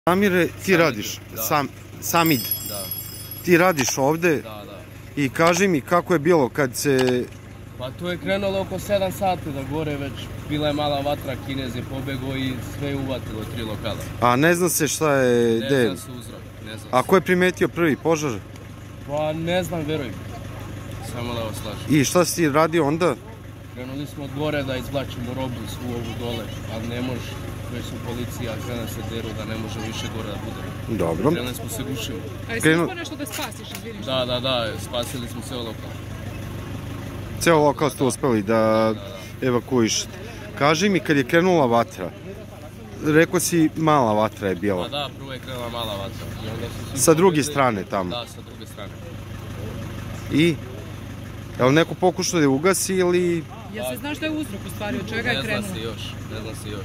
Samire, ti radiš, Samid, ti radiš ovde i kaži mi kako je bilo kad se... Pa to je krenulo oko 7 sati da gore već bila je mala vatra, Kinez je pobegao i sve je uvatilo 3 lokala. A ne zna se šta je... Ne zna se uzrok, ne zna se. A ko je primetio prvi požar? Pa ne znam, veruj mi. Samo da vas slažem. I šta si radio onda? Krenuli smo od gore da izvlačimo robu svu ovu dole, ali ne može. Već su policija, krene se deru da ne može više gore da bude. Dobro. Krenuli smo se gušimo. A jesi uspio nešto da spasiš, izviniš? Da, spasili smo ceo lokal. Ceo lokal ste uspeli da evakuišete. Kaži mi, kad je krenula vatra, rekao si mala vatra je bila. Pa da, prvo je krenula mala vatra. Sa druge strane tamo? Da, sa druge strane. I? Je li neko pokušao da je ugasi ili... Jel se znaš šta je uzrok u stvari, od čega je krenulo? Ne zna se još.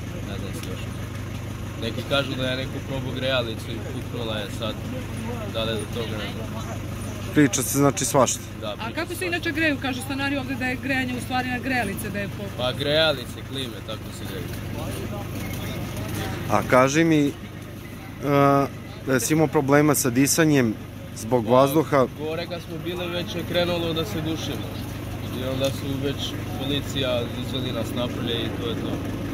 Neki kažu da je neko probao grejalicu i puknula je sad. Da li je do toga ne znam. Priča se znači svašta. A kako se inače greju? Kažu stanari ovde da je grejanje u stvari na grejalice, da je... Pa grejalice, klime, tako se greju. A kaži mi, da si imao problema sa disanjem zbog vazduha? Gore kad smo bili već je krenulo da se gušimo. I onda su već policija izveli nas napolje i to je to.